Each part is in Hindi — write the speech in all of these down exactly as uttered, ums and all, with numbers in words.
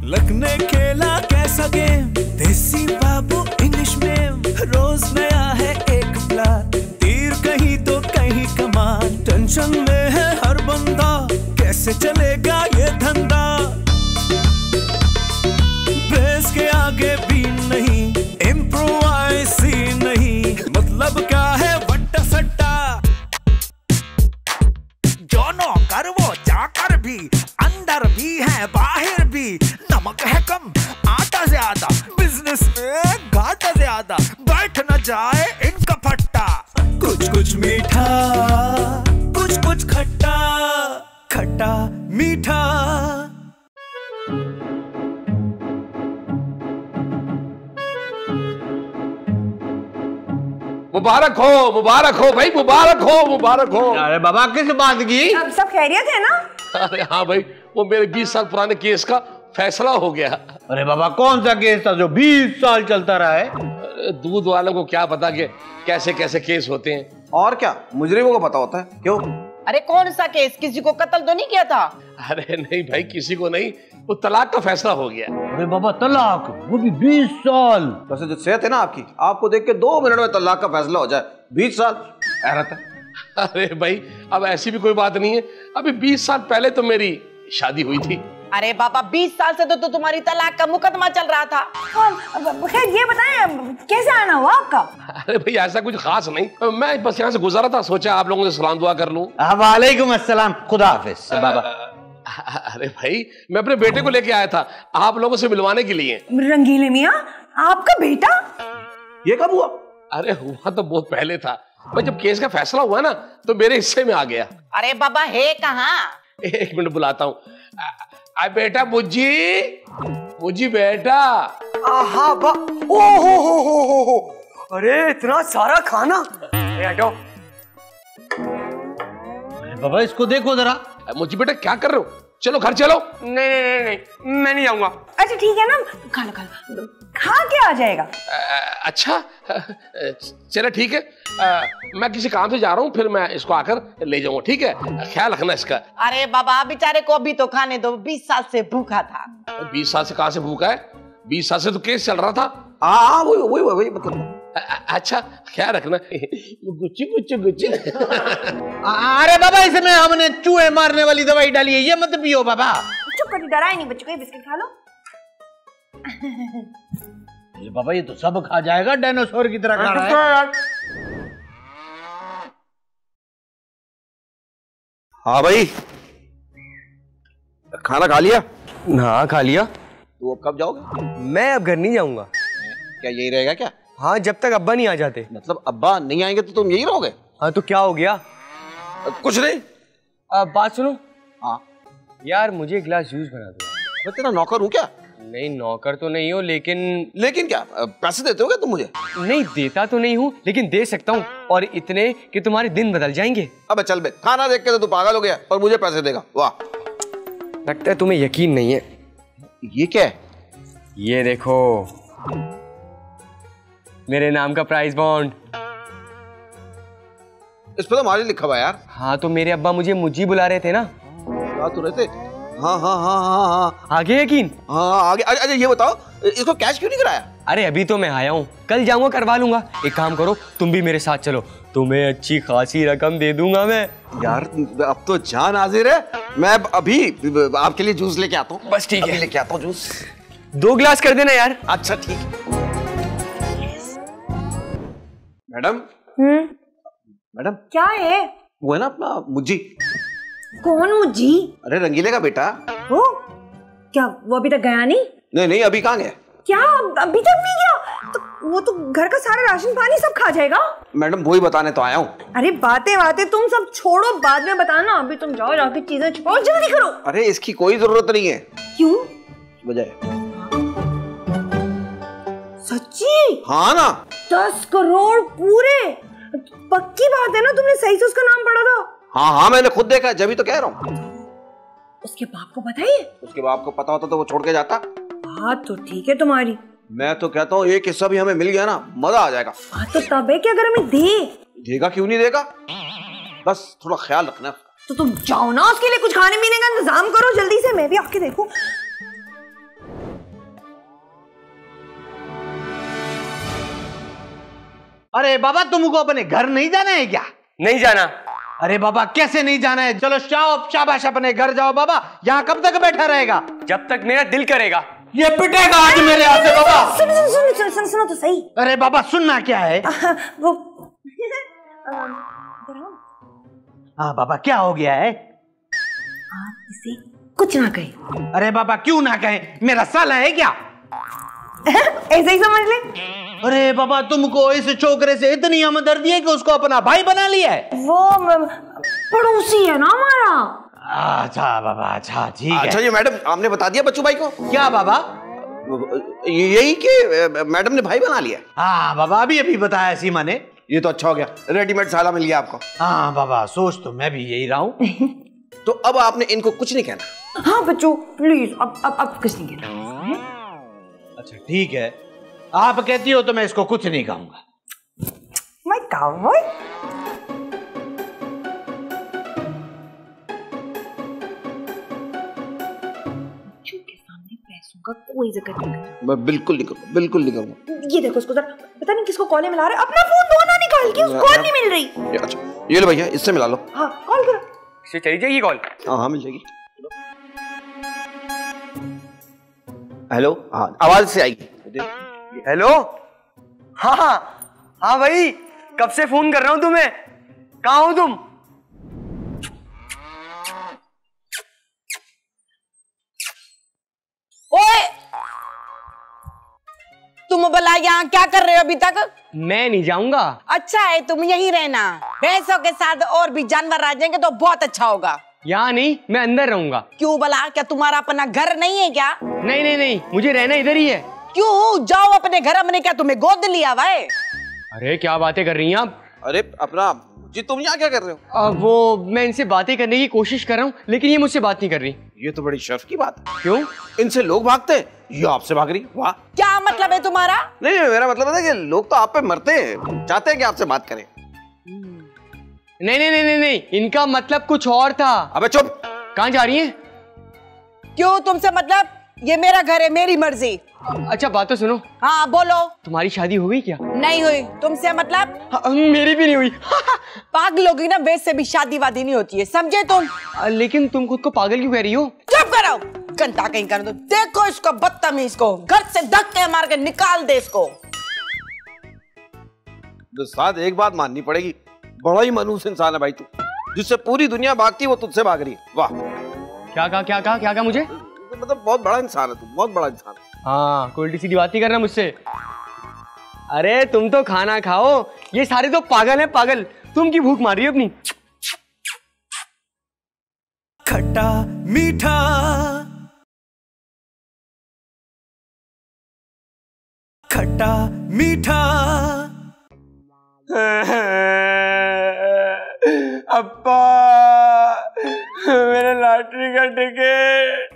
लक ने खेला कैसा गेम, देसी बाबू इंग्लिश में, रोज नया है एक प्लान, तीर कहीं तो कहीं कमान, टेंशन में है हर बंदा, कैसे चलेगा ये धंधा, बेस के आगे भी नहीं, इम्प्रोवाइज ही नहीं, मतलब क्या है वट्टा सट्टा, जो नौकर वो चाकर भी, अंदर भी है बाहर भी, नमक है कम आटा ज्यादा, बिजनेस में घाटा ज्यादा, बैठ न जाए इनका फट्टा, कुछ कुछ मीठा कुछ कुछ खट्टा, खट्टा मीठा। मुबारक हो, मुबारक हो भाई, मुबारक हो, मुबारक हो। अरे बाबा किस बात की? अब सब खैरियत है ना? अरे हाँ भाई, वो मेरे बीस साल पुराने केस का फैसला हो गया। अरे बाबा कौन सा केस था जो बीस साल चलता रहा है? अरे दूध वालों को क्या पता कि कैसे कैसे केस होते हैं। और क्या, मुजरिमों को पता होता है। क्यों? अरे कौन सा केस? किसी को कत्ल तो नहीं किया था? अरे नहीं भाई, किसी को नहीं, वो तलाक का फैसला हो गया। अरे बाबा तलाक, वो भी बीस साल। वैसे जो सेहत है ना आपकी, आपको देख के दो मिनट में तलाक का फैसला हो जाए, बीस साल हैरत है। अरे भाई अब ऐसी भी कोई बात नहीं है, अभी बीस साल पहले तो मेरी शादी हुई थी। अरे बाबा बीस साल से तो, तो तुम्हारी तलाक का मुकदमा चल रहा था। खैर ये बताएं कैसे आना हुआ आपका? अरे भाई ऐसा कुछ खास नहीं, मैं बस यहाँ से गुजरा था, सोचा आप लोगों से सलाम दुआ कर लूं। वालेकुम अस्सलाम, खुदा हाफिज। बाबा अरे भाई मैं अपने बेटे को लेके आया था आप लोगों से मिलवाने के लिए। रंगीले मियाँ, आपका बेटा? ये कब हुआ? अरे हुआ तो बहुत पहले था, पर जब केस का फैसला हुआ ना तो मेरे हिस्से में आ गया। अरे बाबा है कहाँ? एक मिनट बुलाता हूँ। अरे बेटा बुज्जी, बुज्जी बेटा। आहा बा, ओ हो हो हो हो हो, अरे इतना सारा खाना। हटो। अरे बाबा इसको देखो जरा। मुझे बेटा क्या कर रहे हो, चलो घर चलो। नहीं नहीं नहीं नहीं, मैं नहीं जाऊंगा। अच्छा ठीक है ना, खा लो खा लो, खा के आ जाएगा। आ, अच्छा चलो ठीक है, आ, मैं किसी काम से जा रहा हूँ, फिर मैं इसको आकर ले जाऊंगा, ठीक है? ख्याल रखना इसका। अरे बाबा बेचारे को अभी तो खाने दो, बीस साल से भूखा था। बीस साल से कहाँ से भूखा है, बीस साल से तो केस चल रहा था। हाँ वही वही वही मतलब। अच्छा ख्याल रखना। Gucci Gucci Gucci. अरे बाबा इसमें हमने चूहे मारने वाली दवाई डाली है, ये मत पियो बाबा। चुप कर, डराए नहीं बच्चों को, ये बिस्किट खा लो। ये बाबा ये तो सब खा जाएगा, डायनासोर की तरह खा रहा है। हाँ भाई, खाना खा लिया? हाँ खा लिया। तो अब कब जाओगे? मैं अब घर नहीं जाऊंगा। क्या यही रहेगा क्या? हाँ जब तक अब्बा नहीं आ जाते। मतलब अब्बा नहीं आएंगे तो तुम यही रहोगे? हाँ तो क्या हो गया? कुछ नहीं। अब बात सुनो। हाँ यार मुझे एक गिलास जूस बना दो। मैं तेरा नौकर हूँ क्या? नहीं नौकर तो नहीं हो, लेकिन लेकिन क्या पैसे देते हो क्या तुम मुझे? नहीं देता तो नहीं हूँ, लेकिन दे सकता हूँ, और इतने कि तुम्हारे दिन बदल जाएंगे। अबे चल बे, खाना देख के तो तू पागल हो गया और मुझे पैसे देगा? वाह, लगता है तुम्हें यकीन नहीं है। ये क्या है? ये देखो, मेरे नाम का प्राइस बॉन्ड। इस पर तो हमारे लिखा हुआ यार। हाँ तो मेरे अब्बा मुझे मुझी बुला रहे थे ना। क्या तो रहते? हाँ हाँ हाँ हाँ हाँ आगे यकीन? हाँ आगे। अच्छा ये बताओ, इसको कैश क्यों नहीं कराया? अरे अभी तो मैं आया हूँ, कल जाऊंगा करवा लूंगा। एक काम करो, तुम भी मेरे साथ चलो, तुम्हें अच्छी खासी रकम दे दूंगा मैं। यार अब तो जान हाजिर है, मैं अभी आपके लिए जूस लेके आता हूँ। बस ठीक है, लेके आता हूँ जूस। दो गिलास कर देना यार। अच्छा ठीक है। मैडम। हम्म मैडम क्या है? वो है ना अपना मुज्जी। कौन मुज्जी? अरे रंगीले का बेटा। वो क्या, वो अभी तक गया नहीं? नहीं नहीं अभी कहाँ गया? क्या अभी तक नहीं गया? तो वो तो घर का सारा राशन पानी सब खा जाएगा। मैडम वही बताने तो आया हूँ। अरे बातें बातें तुम सब छोड़ो, बाद में बताना, अभी तुम जाओ जाके चीजें छुपाओ, जल्दी करो। अरे इसकी कोई जरूरत नहीं है। क्यों? वजह सच्ची? हाँ ना। दस करोड़ पूरे? पक्की बात है ना, तुमने सही से उसका नाम पढ़ा था? हाँ हाँ मैंने खुद देखा, जब ही तो कह रहा हूँ। उसके बाप को पता है? उसके बाप को पता होता तो वो छोड़ के जाता। बात तो ठीक है तुम्हारी, मैं तो कहता हूँ एक हिस्सा भी हमें मिल गया ना, मजा आ जाएगा। बात तो तब है कि अगर हमें दे। देगा क्यों नहीं देगा, बस थोड़ा ख्याल रखना। तो तुम जाओ ना, उसके लिए कुछ खाने पीने का इंतजाम करो जल्दी से, मैं भी आके देखूं। अरे बाबा तुमको अपने घर नहीं जाना है क्या? नहीं जाना। अरे बाबा कैसे नहीं जाना है? चलो शाबाश शाबाश अपने घर जाओ बाबा। यहाँ कब तक बैठा रहेगा? जब तक मेरा दिल करेगा। ये पिटेगा आज मेरे हाथ से बाबा। सुनो सुनो सुनो सुनो सुनो सुनो तो सही। अरे बाबा सुनना क्या है? वो हाँ बाबा क्या हो गया है? आप इसे कुछ ना कहे। अरे बाबा क्यों ना कहे? मेरा साला है क्या? ऐसे ही समझ ले। अरे बाबा तुमको इस छोकरे से इतनी हमदर्दी है कि उसको अपना भाई बना लिया है। वो पड़ोसी है ना हमारा। अच्छा बाबा अच्छा ठीक है। अच्छा ये मैडम आपने बता दिया बच्चू भाई को? क्या बाबा? यही कि मैडम ने भाई बना लिया? हाँ बाबा अभी अभी बताया सीमा ने। ये तो अच्छा हो गया, रेडीमेड साला मिल गया आपको। हाँ बाबा सोच तो मैं भी यही रहा हूँ। तो अब आपने इनको कुछ नहीं कहना? हाँ बच्चों प्लीज अब अब अब कुछ नहीं कहना। अच्छा ठीक है, आप कहती हो तो मैं इसको कुछ नहीं कहूंगा। My cowboy. बच्चों के सामने पैसों का कोई जिक्र नहीं करना। मैं बिल्कुल नहीं करूंगा, बिल्कुल नहीं करूंगा। ये देखो उसको जरा, पता नहीं किसको कॉल मिला रहा है। अपना फोन दो ना निकाल के, उसको कॉल नहीं मिल रही। ये अच्छा ये लो भैया, इससे मिला लो। हाँ कॉल करो। इससे चली जाएगी कॉल? हाँ हाँ मिल जाएगी। हेलो, हाँ आवाज से आएगी। हेलो। हाँ हाँ हाँ भाई कब से फोन कर रहा हूं तुम्हें, कहाँ हो तुम? ओए तुम भला यहाँ क्या कर रहे हो अभी तक? मैं नहीं जाऊंगा। अच्छा है तुम यहीं रहना, भैंसों के साथ और भी जानवर आ जाएंगे तो बहुत अच्छा होगा। यहाँ नहीं, मैं अंदर रहूंगा। क्यों भला, क्या तुम्हारा अपना घर नहीं है क्या? नहीं नहीं नहीं, मुझे रहना इधर ही है। क्यों, जाओ अपने घर। हमने क्या तुम्हें गोद लिया हुआ है? अरे क्या बातें कर रही हैं आप? अरे अपना जी तुम यहाँ क्या कर रहे हो? आ, वो मैं इनसे बातें करने की कोशिश कर रहा हूँ लेकिन ये मुझसे बात नहीं कर रही। ये तो बड़ी शर्फ की बात है। क्यों? इनसे लोग भागते हैं, ये आपसे भाग रही। वाह। क्या मतलब है तुम्हारा? नहीं नहीं मेरा मतलब है कि लोग तो आप पे मरते हैं, चाहते हैं कि आपसे बात करें। नहीं नहीं नहीं नहीं नहीं, इनका मतलब कुछ और था। अबे चुप। कहाँ जा रही हैं? क्यों तुमसे मतलब? ये मेरा घर है, मेरी मर्जी। अच्छा बात तो सुनो। हाँ बोलो। तुम्हारी शादी हो गई क्या? नहीं हुई। तुमसे मतलब? हाँ, मेरी भी नहीं हुई। पागलों की ना वैसे से भी शादी वादी नहीं होती है, समझे तुम? आ, लेकिन तुम खुद को पागल क्यों कह रही हो? चुप करो, घंटा कहीं कर दो। देखो इसको बदतमीज को, घर से धक्के मार के निकाल दे इसको। दोस्त एक बात माननी पड़ेगी, बड़ा ही मनूस इंसान है भाई तू। जिससे पूरी दुनिया भागती है वो तुझसे भाग रही है। वाह। क्या कहा क्या कहा क्या कहा मुझे? मतलब बहुत बड़ा इंसान है तू, बहुत बड़ा इंसान है। हाँ कोई उल्टी सीधी बात नहीं करना मुझसे। अरे तुम तो खाना खाओ, ये सारे तो पागल हैं पागल। तुम की भूख मार रही हो अपनी? खट्टा मीठा खट्टा मीठा अप्पा मेरा लॉटरी का टिकट।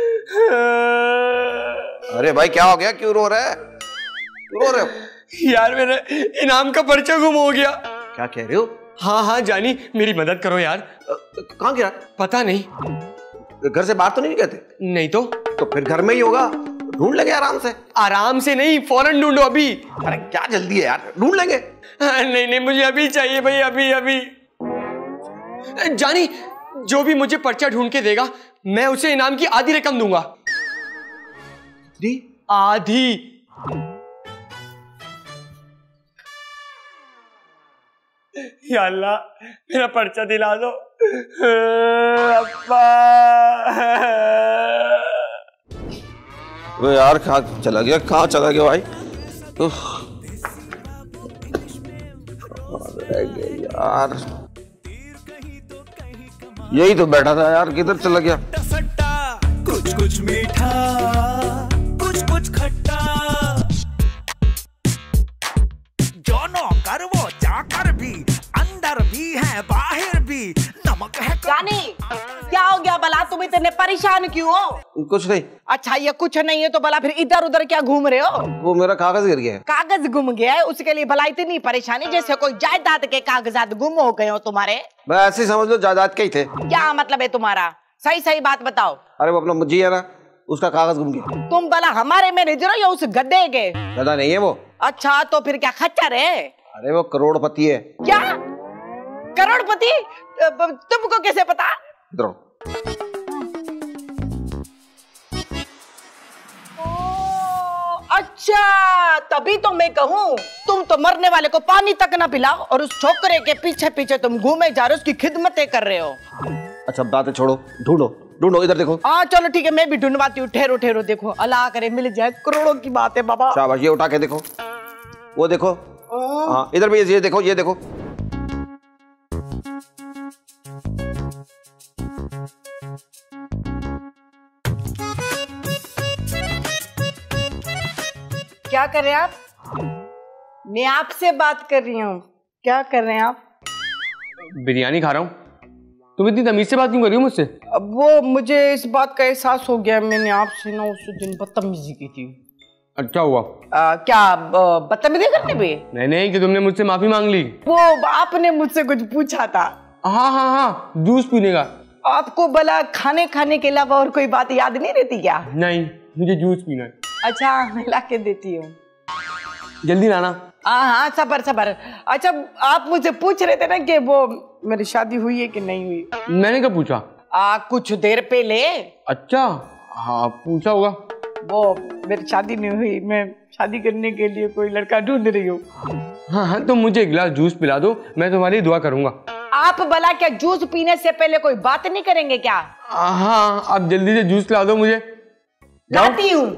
अरे भाई क्या हो गया, क्यों रो रहे है? क्यों रो रहे हो? यार मेरा इनाम का पर्चा गुम हो गया। क्या कह रहे हो? हाँ हाँ जानी मेरी मदद करो यार। कहाँ गिरा? पता नहीं। घर से बाहर तो नहीं गए थे? नहीं तो। तो फिर घर में ही होगा, ढूंढ लेंगे आराम से। आराम से नहीं, फौरन ढूंढो अभी। अरे क्या जल्दी है यार, ढूंढ लेंगे। नहीं नहीं मुझे अभी चाहिए भाई, अभी अभी। जानी जो भी मुझे पर्चा ढूंढ के देगा मैं उसे इनाम की आधी रकम दूंगा। आधी। या अल्लाह मेरा पर्चा दिला दो अब्बा। वो यार कहाँ चला गया, कहाँ चला गया भाई? यार यही तो बैठा था यार, किधर चला गया? सट्टा कुछ कुछ मीठा कुछ कुछ खट्टा, दोनों कर वो जाकर भी, अंदर भी है बाहर भी, नमक है जानी क्या हो गया भला, तुम इतने परेशान क्यों हो? कुछ नहीं। अच्छा ये कुछ नहीं है तो भला फिर इधर उधर क्या घूम रहे हो? वो मेरा कागज गिर गया है। कागज गुम गया है, उसके लिए भला इतनी परेशानी जैसे कोई जायदाद के कागजात गुम हो गए हो तुम्हारे। मैं ऐसे ही समझ लो जायदाद के ही थे। क्या मतलब है तुम्हारा? सही सही बात बताओ। अरे वो अपना मुझी है ना, उसका कागज गुम गया। तुम भला हमारे मैनेजर हो या उस गधे के? गधा नहीं है वो। अच्छा तो फिर क्या खच्चर है? अरे वो करोड़पति है। क्या करोड़पति? तुमको कैसे पता? इधर अच्छा, तभी तो मैं कहूँ तुम तो मरने वाले को पानी तक ना पिलाओ और उस छोकरे के पीछे पीछे तुम घूमे जा रहे हो, उसकी खिदमतें कर रहे हो। अच्छा बातें छोड़ो, ढूंढो ढूंढो, इधर देखो। हाँ चलो ठीक है, मैं भी ढूंढवाती हूँ। ठहरो ठहरो, देखो अल्लाह करे मिल जाए, करोड़ों की बात है बाबा। शाबाश, ये उठा के देखो, वो देखो। हाँ इधर भी ये देखो, ये देखो। क्या कर रहे हैं आप? मैं आपसे बात कर रही हूँ। क्या कर रहे हैं आप? बिरयानी खा रहा हूँ। तुम इतनी तमीज से बात क्यों कर रही हो मुझसे? अब वो मुझे इस बात का एहसास हो गया, मैंने आपसे ना उस दिन बदतमीजी की थी। अच्छा हुआ। आ, क्या बदतमीजी करने पे? नहीं नहीं, कि तुमने मुझसे माफी मांग ली। वो आपने मुझसे कुछ पूछा था। हाँ हाँ हाँ, जूस पीने का। आपको भला खाने खाने के अलावा और कोई बात याद नहीं रहती क्या? नहीं, मुझे जूस पीना है। अच्छा मैं ला के देती हूँ, जल्दी लाना। हाँ हाँ सबर सबर। अच्छा आप मुझे पूछ रहे थे ना कि वो मेरी शादी हुई है कि नहीं हुई? मैंने कब पूछा? आ, कुछ देर पहले। अच्छा हाँ, पूछा होगा। वो मेरी शादी नहीं हुई, मैं शादी करने के लिए कोई लड़का ढूंढ रही हूँ। हाँ हाँ, तो मुझे एक गिलास जूस पिला दो, मैं तुम्हारी दुआ करूंगा। आप भला क्या जूस पीने से पहले कोई बात नहीं करेंगे क्या? हाँ, आप जल्दी से जूस पिला दो मुझे। लाती हूँ।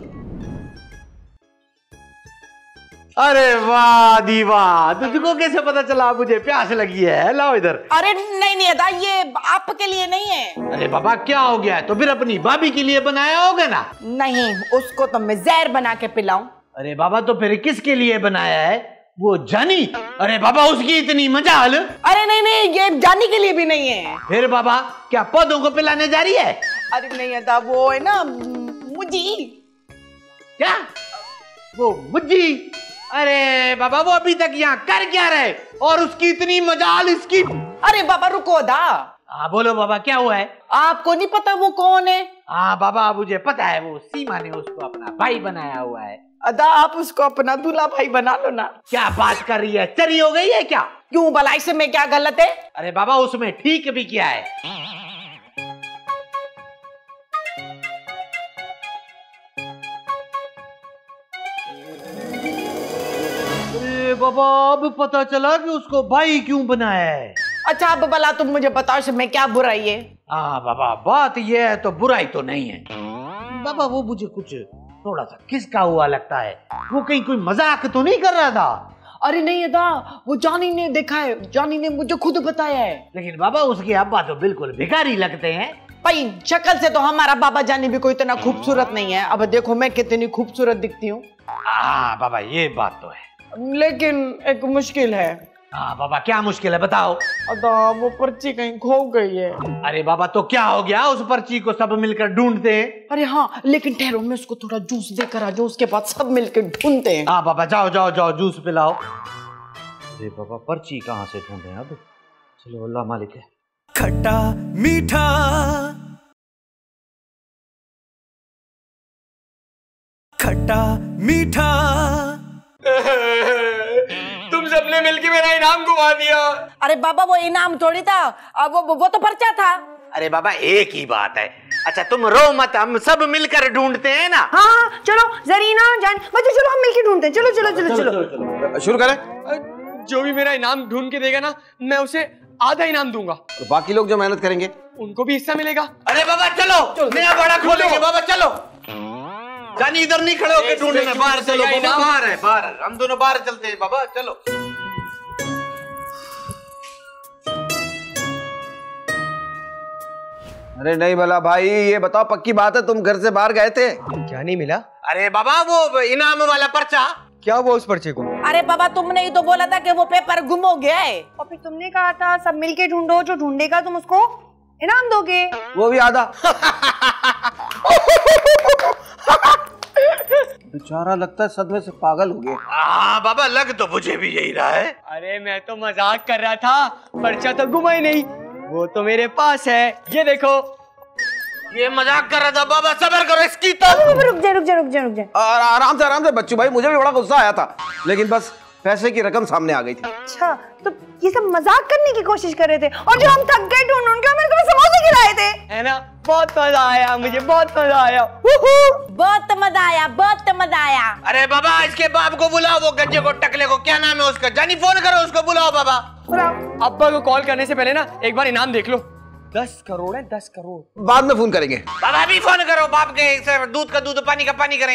अरे वाह दीवा, तुझको कैसे पता चला मुझे प्यास लगी है? लाओ इधर। अरे नहीं नहीं अदा, ये आपके लिए नहीं है। अरे बाबा क्या हो गया है? तो फिर अपनी भाभी के लिए बनाया होगा ना? नहीं, उसको तो मैं जहर बना के पिलाऊं। अरे बाबा तो फिर किसके लिए बनाया है? वो जानी? अरे बाबा उसकी इतनी मजाल। अरे नहीं नहीं, ये जानी के लिए भी नहीं है। फिर बाबा क्या पौधों को पिलाने जा रही है? अरे नहीं अदा, वो है ना मुझी। क्या? वो मुझी? अरे बाबा वो अभी तक यहाँ कर क्या रहे? और उसकी इतनी मजाल इसकी। अरे बाबा रुको अदा। हाँ बोलो बाबा क्या हुआ है? आपको नहीं पता वो कौन है? हाँ बाबा मुझे पता है, वो सीमा ने उसको अपना भाई बनाया हुआ है। अदा आप उसको अपना दूल्हा भाई बना लो ना। क्या बात कर रही है? चरी हो गई है क्या? क्यों भला, इसमें क्या गलत है? अरे बाबा उसमें ठीक भी क्या है? अरे बाबा अब पता चला कि उसको भाई क्यों बनाया है। अच्छा अब भला तुम मुझे बताओ इसमें क्या बुराई है? हाँ बाबा बात ये है तो बुराई तो नहीं है बाबा, वो मुझे कुछ थोड़ा सा खिसका हुआ लगता है। वो कहीं कोई मजाक तो नहीं कर रहा था? अरे नहीं अदा, वो जानी ने देखा है, जानी ने मुझे खुद बताया है। लेकिन बाबा उसके अब्बा तो बिल्कुल भिखारी लगते हैं। भाई शक्ल से तो हमारा बाबा जानी भी कोई इतना खूबसूरत नहीं है। अब देखो मैं कितनी खूबसूरत दिखती हूँ। हाँ बाबा ये बात तो है, लेकिन एक मुश्किल है। हाँ बाबा क्या मुश्किल है बताओ? अदा वो पर्ची कहीं खो गई है। अरे बाबा तो क्या हो गया, उस पर्ची को सब मिलकर ढूंढते हैं। अरे हाँ लेकिन ठहरो, मैं उसको थोड़ा जूस देकर आ जाऊं, उसके बाद सब मिलकर ढूंढते हैं। हाँ बाबा जाओ जाओ जाओ जूस पिलाओ। अरे बाबा पर्ची कहाँ से ढूंढे अब? चलो अल्लाह मालिक है। खट्टा मीठा खट्टा मीठा तुम सबने मिलके मेरा इनाम घुमा दिया। अरे बाबा वो इनाम थोड़ी था, अब वो वो तो पर्चा था। अरे बाबा एक ही बात है। अच्छा तुम रो मत, हम सब मिलकर ढूंढते हैं ना। हाँ हाँ चलो जरीना जान बच्चे, चलो हम मिलके ढूंढते हैं। चलो चलो चलो चलो, चलो। शुरू करें। जो भी मेरा इनाम ढूंढ के देगा ना, मैं उसे आधा इनाम दूंगा। तो बाकी लोग जो मेहनत करेंगे उनको भी हिस्सा मिलेगा। अरे बाबा चलो नया बड़ा खोलेंगे। बाबा चलो, जानी इधर नहीं खड़े होकर ढूंढना, बाहर चलो। बाबा बाहर है, बाहर हम दोनों बाहर चलते हैं। बाबा चलो। अरे नहीं भला भाई, ये बताओ पक्की बात है तुम घर से बाहर गए थे? क्या नहीं मिला? अरे बाबा वो इनाम वाला पर्चा। क्या हुआ उस पर्चे को? अरे बाबा तुमने ही तो बोला था कि वो पेपर गुम हो गया है। और फिर तुमने कहा था सब मिलके ढूंढो, जो ढूंढेगा तुम उसको इनाम दोगे। वो भी आधा। बेचारा लगता है सदमे से पागल हो गया। हाँ बाबा लग तो मुझे भी यही रहा है। अरे मैं तो मजाक कर रहा था, पर्चा तो गुमा ही नहीं, वो तो मेरे पास है। ये देखो। ये मजाक कर रहा था बाबा, सब्र करो इसकी तो। रुक जा रुक जा रुक जा रुक जा। और आराम से आराम से बच्चू भाई, मुझे भी बड़ा गुस्सा आया था, लेकिन बस पैसे की रकम सामने आ गई थी। अच्छा, तो ये सब मजाक करने की कोशिश कर रहे थे और जो हम थक गए ढूंढ ढूंढ के, मैंने तुम्हें समोसे खिलाए थे, है ना? बहुत मजा आया मुझे, बहुत मजा आया। बहुत मजा आया, बहुत मजा आया। अरे बाबा, इसके बाप को बुलाओ, वो गज्जे को, टकले को, क्या नाम है उसका, जानी फोन करो उसको, बुलाओ बाबा। अब्बा को कॉल करने से पहले ना एक बार इनाम देख लो। दस करोड़ है, दस करोड़। बाद में फोन करेंगे। बाबा भी फोन करो, बाप के दूध का दूध, पानी का पानी करें।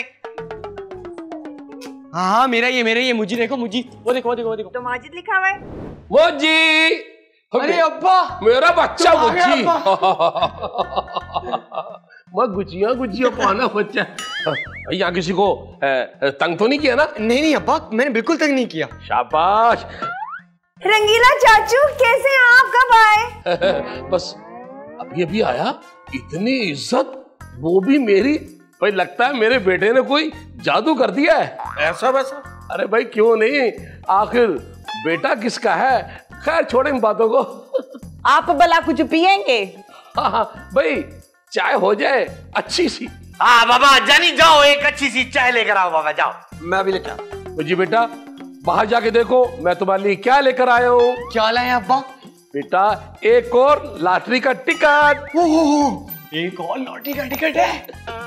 हाँ हाँ, मेरा ये मेरा ये मुझी देखो, मुझी वो देखो वो देखो वो देखो। तो माजिद लिखा हुआ है। मुझी, अरे अब्बा, मेरा बच्चा तुम आ गए, मुझी। अब्बा। मैं गुजिया गुजिया पाना बच्चा। यहाँ किसी को ए, तंग तो नहीं किया ना? नहीं नहीं अब्बा, मैंने बिल्कुल तंग नहीं किया। शाबाश। रंगीला चाचू, कैसे हैं आप, कब आए? बस अभी अभी आया। इतनी इज्जत, वो भी मेरी। भाई लगता है मेरे बेटे ने कोई जादू कर दिया है। ऐसा वैसा? अरे भाई क्यों नहीं, आखिर बेटा किसका है। खैर छोड़े इन बातों को। आप भला कुछ पियेंगे? हाँ हाँ भाई, चाय हो जाए अच्छी सी। हाँ बाबा, जानी जाओ, एक अच्छी सी चाय लेकर आओ बाबा, जाओ। मैं अभी लेकर आता। मुझे बेटा बाहर जाके देखो मैं तुम्हारे लिए क्या लेकर आया हूँ। क्या लाए अब्बा? बेटा एक और लॉटरी का टिकट। एक और लॉटरी का टिकट है।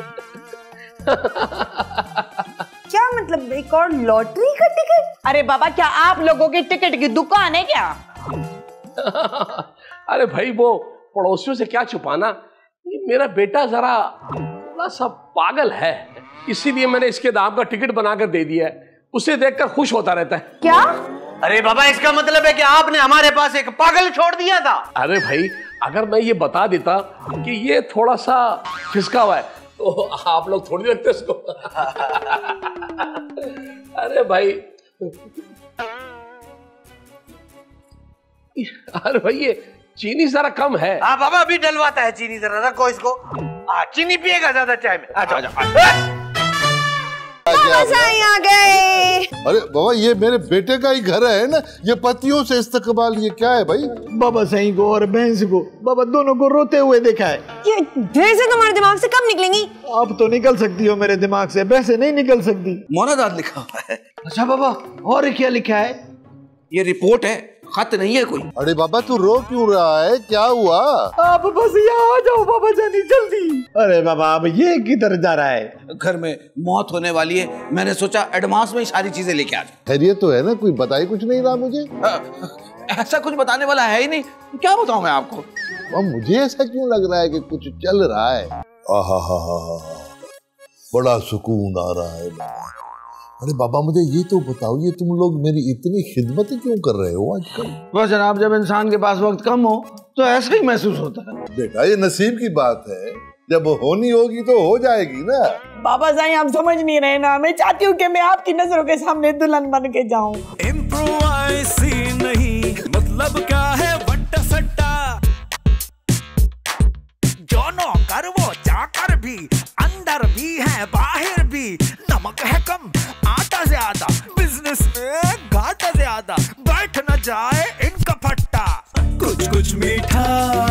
क्या मतलब, एक और लॉटरी का टिकट? अरे बाबा, क्या आप लोगों की टिकट की दुकान है क्या? अरे भाई वो पड़ोसियों से क्या छुपाना, ये मेरा बेटा जरा थोड़ा सा पागल है, इसीलिए मैंने इसके दाम का टिकट बनाकर दे दिया है। उसे देखकर खुश होता रहता है। क्या? अरे बाबा, इसका मतलब है कि आपने हमारे पास एक पागल छोड़ दिया था। अरे भाई, अगर मैं ये बता देता कि ये थोड़ा सा खिसका हुआ है तो आप लोग थोड़ी रखते इसको। अरे भाई, अरे भाई ये चीनी जरा कम है। हाँ बाबा, अभी डलवाता है चीनी, जरा रखो इसको। हाँ, चीनी पिएगा ज्यादा चाय में। अच्छा अच्छा। आ गए। अरे बाबा, ये मेरे बेटे का ही घर है ना, ये पतियों से इस्तकबाल, ये क्या है भाई? बाबा सही को और भैंस को, बाबा दोनों को रोते हुए देखा है। ये भैंसें तुम्हारे दिमाग से कब निकलेंगी? आप तो निकल सकती हो मेरे दिमाग से, भैंसें नहीं निकल सकती। मोनाजात लिखा हुआ है। अच्छा बाबा, और क्या लिखा है? ये रिपोर्ट है, खत नहीं है कोई। अरे बाबा, तू रो क्यों रहा है, क्या हुआ? आप बस यहाँ आ जाओ बाबा जानी, जल्दी। अरे बाबा, अब ये किधर जा रहा है? घर में मौत होने वाली है, मैंने सोचा एडवांस में ही सारी चीजें लेके आ जाऊं। खैरियत तो है ना? कोई बताई कुछ नहीं रहा मुझे। आ, ऐसा कुछ बताने वाला है ही नहीं, क्या बताऊं मैं आपको। अब मुझे ऐसा क्यों लग रहा है कि कुछ चल रहा है। आहा हा हा हा, बड़ा सुकून आ रहा है बाबा। अरे बाबा, मुझे ये तो बताओ, ये तुम लोग मेरी इतनी खिदमत क्यों कर रहे हो आजकल? बस जनाब, जब इंसान के पास वक्त कम हो तो ऐसा ही महसूस होता है। बेटा, ये नसीब की बात है, जब होनी होगी तो हो जाएगी ना। बाबा साईं, आप समझ नहीं रहे ना, मैं चाहती हूँ कि मैं आपकी नजरों के सामने दुल्हन बन के जाऊँ। इम्प्रोवाइज़ नहीं, मतलब क्या है वट्टा सट्टा। जो नौकर वो चाकर भी, अंदर भी है बाहर भी, नमक है कम आटा ज्यादा, बिजनेस में घाटा ज्यादा, बैठ न जाए इनका फट्टा। कुछ कुछ मीठा